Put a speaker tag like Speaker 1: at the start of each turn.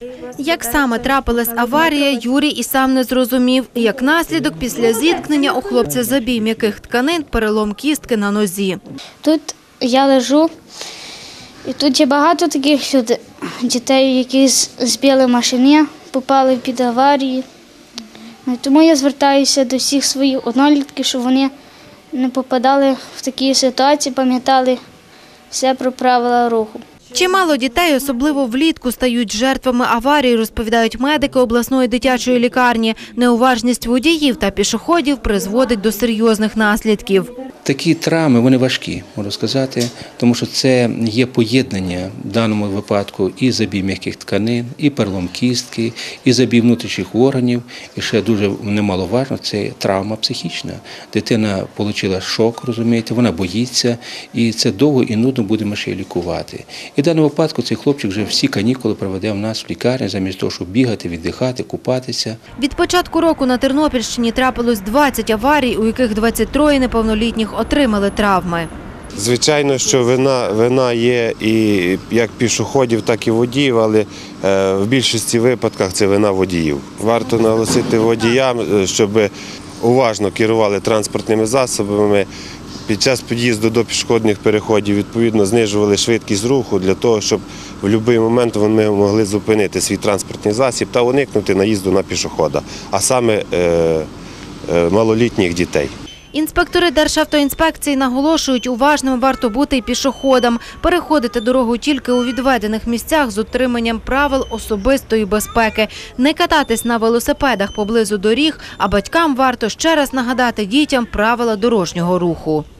Speaker 1: Як саме трапилась аварія, Юрій і сам не зрозумів. Як наслідок, після зіткнення у хлопця забій м'яких тканин, перелом кістки на нозі.
Speaker 2: Тут я лежу, і тут є багато таких дітей, які збили машини, попали під аварії. Тому я звертаюся до всіх своїх однолітків, щоб вони не попадали в такі ситуації, пам'ятали все про правила руху.
Speaker 1: Чимало дітей, особливо влітку, стають жертвами аварій, розповідають медики обласної дитячої лікарні. Неуважність водіїв та пішоходів призводить до серйозних наслідків.
Speaker 3: Такі травми, вони важкі, можу сказати, тому що це є поєднання в даному випадку і забій м'яких тканин, і перелом кістки, і забій внутрішніх органів. І ще дуже немаловажно, це травма психічна. Дитина отримала шок, розумієте, вона боїться, і це довго і нудно будемо ще лікувати. І в даному випадку цей хлопчик вже всі канікули проведе в нас в лікарні, замість того, щоб бігати, віддихати, купатися.
Speaker 1: Від початку року на Тернопільщині трапилось 20 аварій, у яких 23 неповнолітніх отримали травми.
Speaker 4: Звичайно, що вина є і як пішоходів, так і водіїв, але в більшості випадках це вина водіїв. Варто наголосити водіям, щоб уважно керували транспортними засобами. Під час під'їзду до пішохідних переходів, відповідно, знижували швидкість руху для того, щоб в будь-який момент вони могли зупинити свій транспортний засіб та уникнути наїзду на пішохода, а саме малолітніх дітей.
Speaker 1: Інспектори Державтоінспекції наголошують, уважним варто бути й пішоходам. Переходити дорогу тільки у відведених місцях з дотриманням правил особистої безпеки. Не кататись на велосипедах поблизу доріг, а батькам варто ще раз нагадати дітям правила дорожнього руху.